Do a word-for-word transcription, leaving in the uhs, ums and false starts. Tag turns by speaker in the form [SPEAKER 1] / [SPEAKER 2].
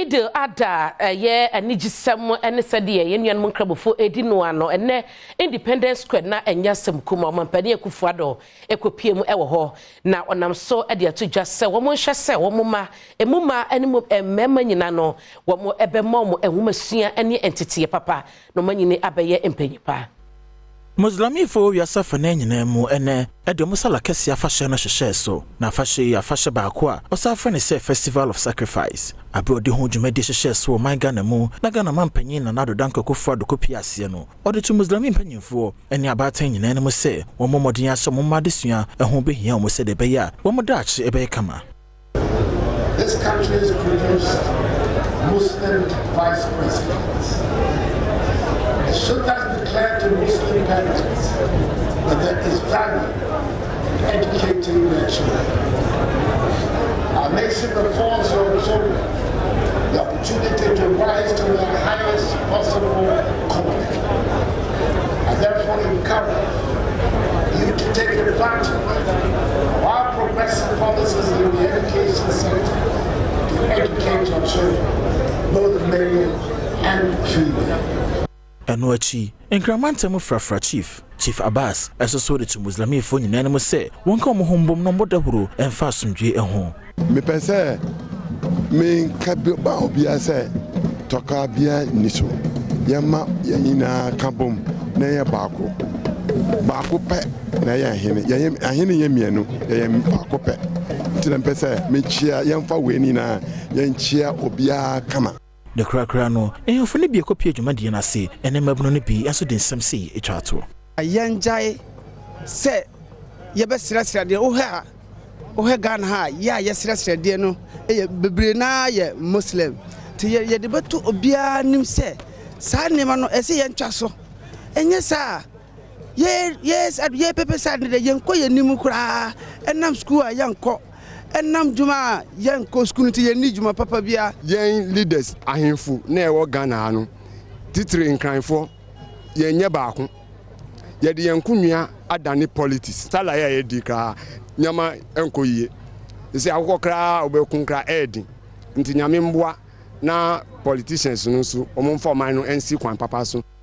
[SPEAKER 1] Eid-Ul-Adha ye anigisem ene sede ye nuanom nkrabofo edi no ano ene Independence Square na enyasem kuma mampani Akufo-Addo ekopiem ewo ho na onam so ede atodwa se wo mo nhwe se wo mo ma emuma ene mo emmema nyina no wo mo ebema mo enhumasua ene entete papa no manyine abeye empanyipa
[SPEAKER 2] Muslimi fo wiasa fane nyina mu ene ede musala kesi afahye no hwehwe so na afahye afahye baako a osafa ne se Festival of Sacrifice abrodi ho dwumadi hwehwe so man Ghana mu na Ghana mampanyin na nado danko Akufo-Addo kopi ase no ode tu Muslimi mpanyimfo ene abatan nyina ne mu se wo momodin aso momadesua eho behia mo se de be ya wo modachi ebe kama.
[SPEAKER 3] This country has produced Muslim vice presidents. Should that declare to Muslim parents that there is value in educating their children. Our nation affords your children the opportunity to rise to the highest possible calling. I therefore encourage you to take advantage of our progressive policies in the education sector to educate your children, both male and female.
[SPEAKER 2] Enochi enkramantam frafra chief Chief Abbas esoso de tu Muslimi fo nyina mo se wonka mo hombom no modahuro emfa asomdwe eho
[SPEAKER 4] me pense me kabba obia se toka bia niso yema yina kabom na ye baako baako pe na ye ahene ye ahene ye mienu ye baako pe ntina pense me chia yemfa weni na ye nchia obia kama
[SPEAKER 2] the cracker no ehofo ne bi ekopie dwumade na se ene mabuno ne bi aso de nsam se etwato
[SPEAKER 5] ayanjai se ye be sirasira de o ha o ha Ghana ha ya ye sirasira de no e bebre na ye Muslim ti ye ye de beto obia nim se sa nema no ese ye ntwa so enye sa ye yes ye pepe sa de ye nko ye nim kura enam school a ye nko enam juma yen ko school ti yen ni juma papa bia
[SPEAKER 4] yen leaders ahemfu na e wo Ghana no titire nkranfo yen nye baako ye de yen kunua adane politics sala ya ye di ka nyama enko yie se akoko kra obekun kra edi nti nyame mboa na politicians no so omomfa man no ensi kwan papa so